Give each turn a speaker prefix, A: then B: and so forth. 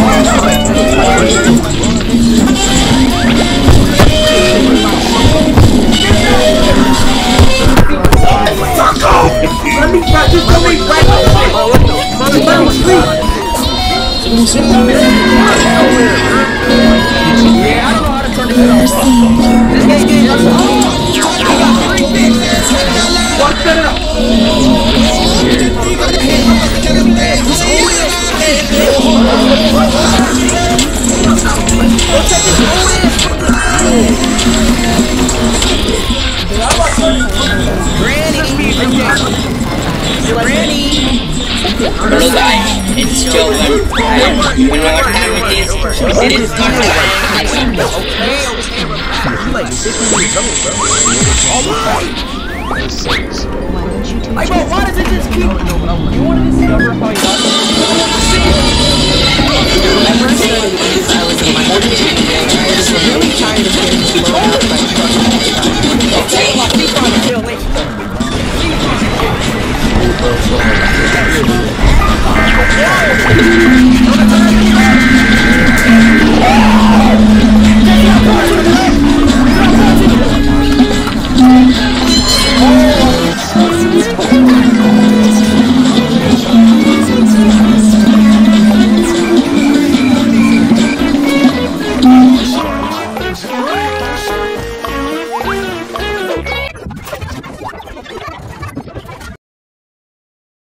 A: It's still like, you know what happened with this? We did it
B: Why does it just keep... You want to discover how